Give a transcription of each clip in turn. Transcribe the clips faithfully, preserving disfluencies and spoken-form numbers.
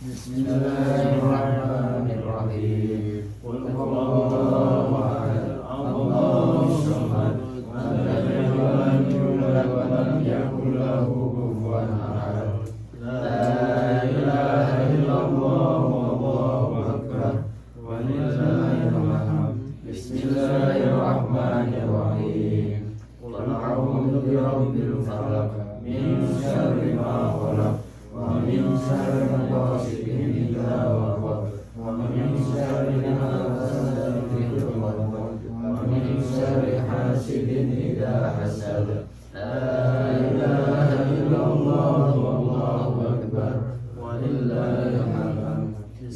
Bismillahirrahmanirrahim. Qul huwallahu ahad, Allahus samad, lam yalid wa lam yakul lahu kufuwan ahad. La ilaha illallah wallahu akbar, walillahil hamd. Bismillahirrahmanirrahim. Qul a'udzu birabbil falaq, min syarri ma khalaq, wa min syarri ghasiqin idza waqab, wa min syarri nafasati fil 'uqad, wa min syarri hasidin idza hasad. La ilaha illallah wallahu akbar, walillahil hamd.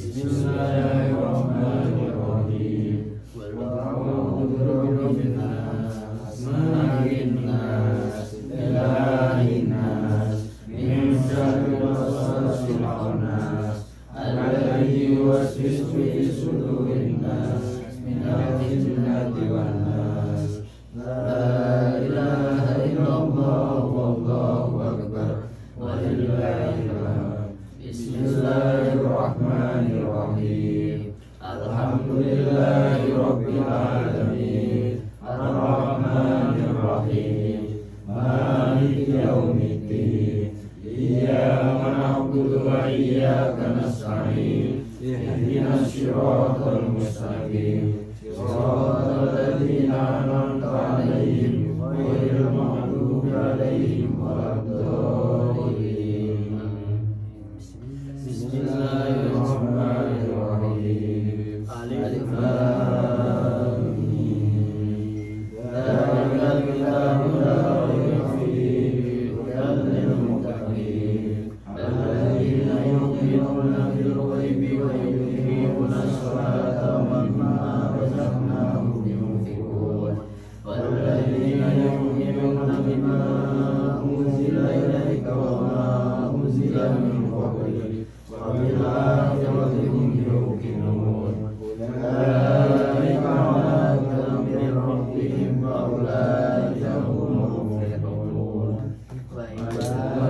Bismillahirrahmanirrahim. Qul a'udzu birabbin nas, malikin nas, ilahin nas, min syarri waswasil khannas, alladzi yuwaswisu fi sudurin nas, minal jinnati wan nas. La ilaha illallah wallahu akbar, walillahil hamd. Bismillahirrahmanirrahim. Alhamdulillahi rabbil alamin, arrahmanir rahim, maliki yaumiddin. Iyyaka na'budu wa iyyaka nasta'in. Ihdinas siratal mustaqim, siratal ladzina an'amta 'alaihim ghairil maghdubi 'alaihim waladdallin. Bismillahirrahmanirrahim. Alif lam mim. Dzalikal kitabu la raiba fihi, hudan lil muttaqin, alladzina yu'minuna bil ghaibi wa yuqimuna as-salata wa mimma razaqnahum yunfiqun, walladzina yu'minuna bima unzila ilaika wa ma unzila min qablika wa bil akhirati hum yuqinun. Ulaika 'ala hudan min rabbihim wa ulaika humul muflihun. La ilaha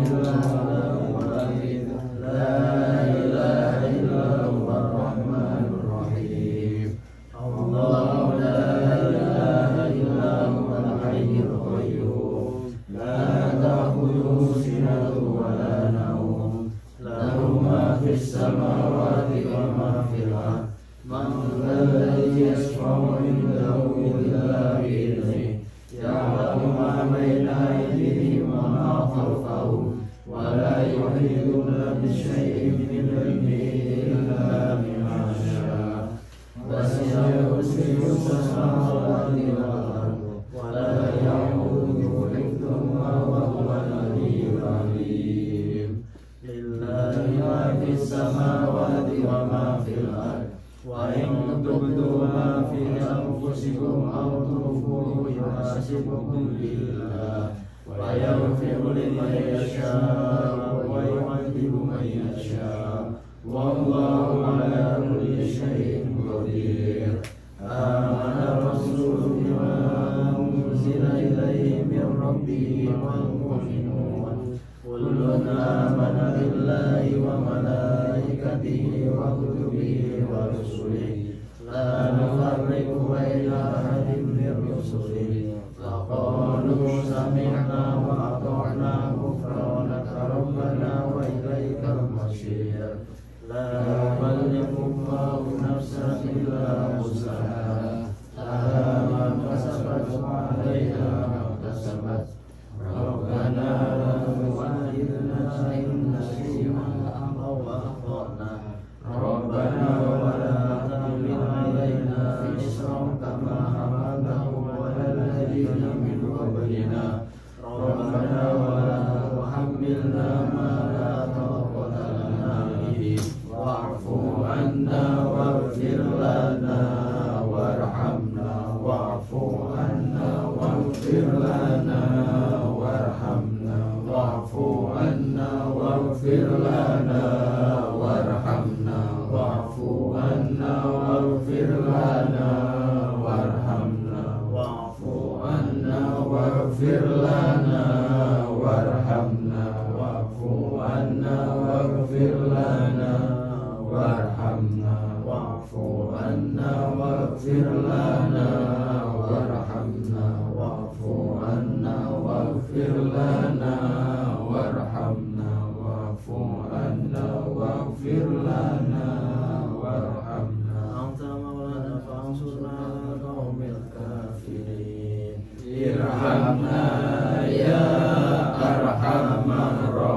illallah ar-rahmanur rahim. Allahu la ilaha illa huwal hayyul qayyum, la ta'khudhuhu sinatun wa la nawm, lahu ma fis samawati wa ma fil ardh. Man dzalladzi yashfa'u 'indahu illa bi'idhnihi, ya'lamu ma bayna aydihim wa ma khalfahum, wa la yuhituna bi syai'in min 'ilmihi illa bima syaa. Wasi'a kursiyyuhu as-samawati wal ardh, wa la ya'uduhu hifdhuhuma wa huwal 'aliyyul 'azim. Lillahi ma fis samawati wa ma fil ardh, wa in tubdu ma fi anfusikum aw tukhfuhu yuhasibkum billah, wa yaghfiru liman yasha'u wa yu'adhibu man yasha'u, wallahu 'ala kulli syai'in qadir. Amana rasulu bima unzila ilaihi min rabbihi wal mu'minun, kullun amana billahi wa malaikatihi wa kutubihi wa rusulihi, la nufarriqu baina ahadin min rusulihi, laqalu sami'na wa ata'na ghufranaka rabbana wa ilaikal masir. La yukallifu Allahu nafsan illa wus'aha, laha ma kasabat wa 'alaiha ma kasabat. Rabbana la tu'akhidhna in nasina aw akhtana, Rabbana wa la tahmil 'alaina isran kama hamaltahu 'alal ladzina min qablina, Rabbana wa la tuhammilna ma la taqata lana bihi, wa'fu 'anna waghfir lana warhamna, wa'fu 'anna waghfir lana warhamna, wa'fu 'anna waghfir lana warhamna, wa'fu 'anna waghfir lana warhamna, wa'fu 'anna waghfir lana warhamna, wa'fu 'anna waghfir lana lana warhamna wa'fu anna waghfir lana warhamna wa'fu anna waghfir lana warhamna wa'fu anna waghfir lana warhamna anta maulana fansurna ala qaumil kafirin irhamna ya arhamar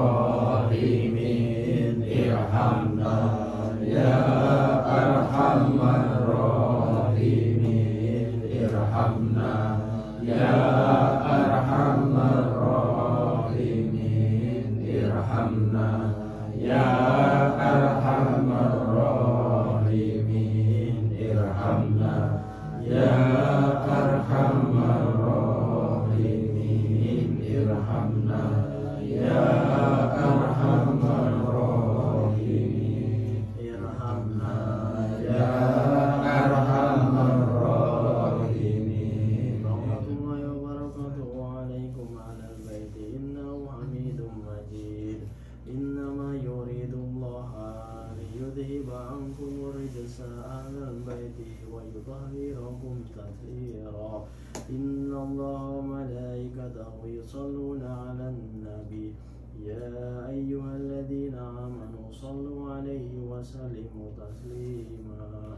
rahimin irhamna ya arhamar rahimin irhamna ya arhamar rahimin irhamna ya arhamar rahimin irhamna ya arhamar rahimin irhamna ya arhamar rahimin irhamna ya arhamar rahimin rahmatullahi wa barakatuhu alaikum ala al-baiti innahu hamidum majid innama yuridullahu liyudhiba ankum rijsa ahlal baiti wa yutahhirakum tathira inna allaha wa malaikatahu yusalluna ala nabi ya ayyuhalladhina amanu sallu alaihi wa sallimu taslima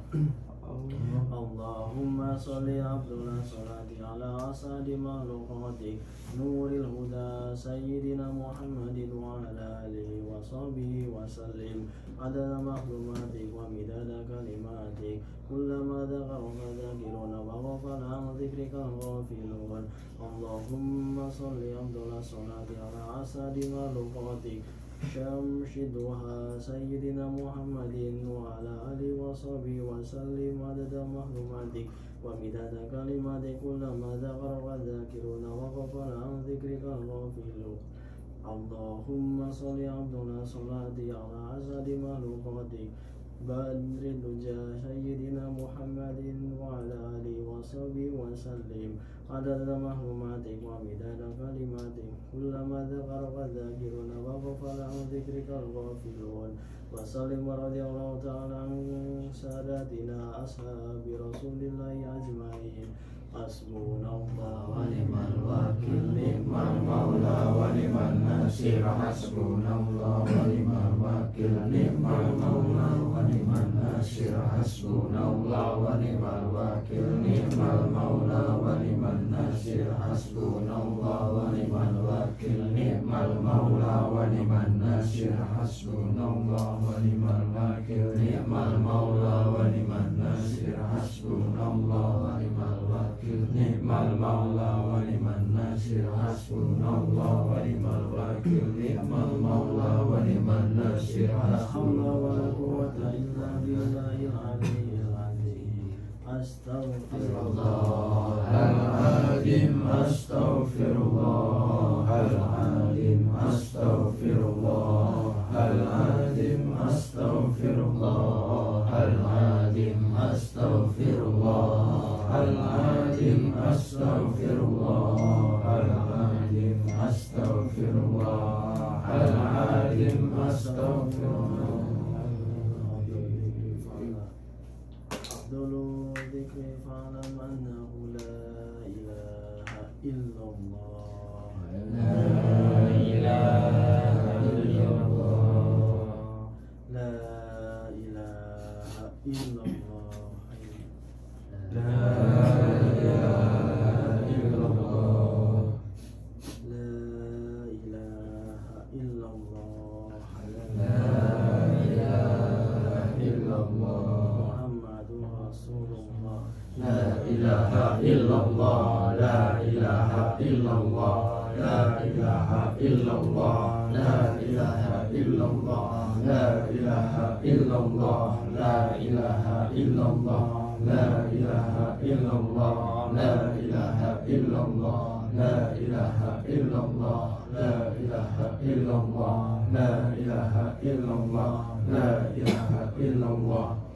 Allahumma salli abdullah salati ala asadi makhluqatik nuril huda sayyidina Muhammadin wa ala alihi wa sahbihi wa sallim adada makhlumatik wa midada kalimatik kullama dhakaraka dhakiruna wa ghafala an dhikrika ghafilun Allahumma salli abdullah salati ala asadi makhluqatik Syamsi duha Sayyidina Muhammadin wa ala alihi wa sahbihi wa sallim adada mahlumatik wa midada kalimatik kullama dhakaraka dhakiruna wa ghafala an dhikrika ghafilun Allahumma salli abdullah salati ala asadi mahluqatik badri duja Sayyidina Muhammadin wa ala alihi wa sahbihi wa sallim adada mahlumatik wa midada kalimatik kullama dhakaraka dhakiruna wa ghafala an dhikrika ghafilun wa sallim wa radiyallahu ta'ala an sadatina ashabi rasulillahi ajma'in hasbunallahu wa ni'mal wakil ni'mal maula wa ni'man nasir hasbunallahu wa ni'mal wakil ni'mal maula wa ni'man nasir hasbunallahu wa ni'mal wakil ni'mal maula wa ni'man nasir hasbunallahu wa ni'mal wakil ni'mal maula wa ni'man nasir hasbunallahu wa ni'mal wakil ni'mal maula wa ni'man nasir hasbunallahu wa ni'mal wakil ni'mal maula wa ni'man nasir hasbunallahu wa ni'mal wakil ni'mal maula wa ni'man nasir hasbunallahu wa la quwwata illa billahil aliyyil azim astaghfirullahaladzim astaghfirullahaladzim astaghfirullahaladzim astaghfirullahaladzim astaghfirullahaladzim astaghfirullahaladzim astaghfirullahaladzim astaghfirullah Abdul dzikri fa'lam annahu la ilaha illallah la ilaha illallah la ilaha illallah la ilaha illallah la ilaha illallah la ilaha illallah Muhammadur Rasulullah la ilaha illallah la ilaha illallah la ilaha illallah la ilaha illallah la ilaha illallah la ilaha illallah la ilaha illallah la ilaha illallah la ilaha illallah la ilaha illallah la ilaha illallah la ilaha illallah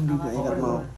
juga ingat mau